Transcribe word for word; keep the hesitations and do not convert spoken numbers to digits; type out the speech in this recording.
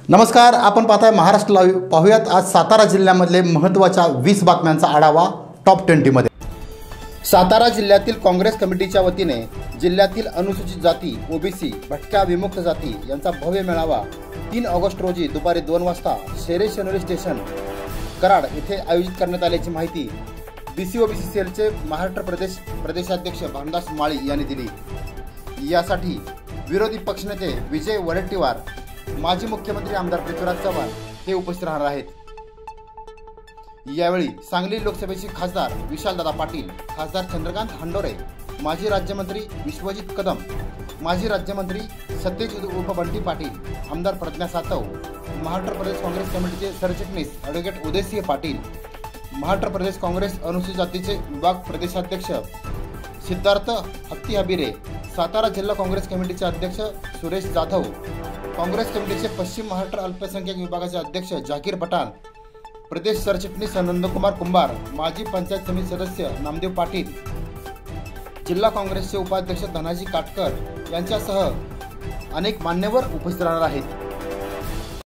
नमस्कार, आपण पाहताय महाराष्ट्र लाईव्ह। पाहूयात आज सातारा जिल्ह्यामधले महत्त्वाच्या वीस बातम्यांचा आढावा टॉप ट्वेंटी मध्ये। सातारा जिल्ह्यातील काँग्रेस कमिटीच्या वतीने जिल्ह्यातील अनुसूचित जाती, ओबीसी, भटक्या विमुक्त जाती यांचा भव्य मेळावा तीन ऑगस्ट रोजी दुपारी दोन वाजता शेरे शेनोली स्टेशन कराड येथे आयोजित करण्यात आल्याची माहिती बीसी ओबीसी सेलचे महाराष्ट्र प्रदेश प्रदेशाध्यक्ष भामदास माळी यांनी दिली। यासाठी विरोधी पक्षनेते विजय वडेट्टीवार, माजी मुख्यमंत्री आमदार पृथ्वीराज चव्हाण हे उपस्थित राहणार आहेत। यावेळी सांगली लोकसभेचे खासदार विशालदादा पाटील, खासदार चंद्रकांत हंडोरे, माजी राज्यमंत्री विश्वजित कदम, माजी राज्यमंत्री सत्यजित उर्फ बंटी पाटील, आमदार प्रज्ञा सातव, महाराष्ट्र प्रदेश काँग्रेस कमिटीचे सरचिटणीस ॲडव्होकेट उदयसिंह पाटील, महाराष्ट्र प्रदेश काँग्रेस अनुसूचित जातीचे विभाग प्रदेशाध्यक्ष सिद्धार्थ हत्ती हबिरे, सातारा जिल्हा काँग्रेस कमिटीचे अध्यक्ष सुरेश जाधव, काँग्रेस कमिटीचे पश्चिम महाराष्ट्र अल्पसंख्याक विभागाचे अध्यक्ष जाकीर पठाण, प्रदेश सरचिटणीस नंदकुमार कुंभार, माजी पंचायत समिती सदस्य नामदेव पाटील, जिल्हा काँग्रेसचे उपाध्यक्ष धनाजी काटकर यांच्यासह अनेक मान्यवर उपस्थित राहणार आहेत।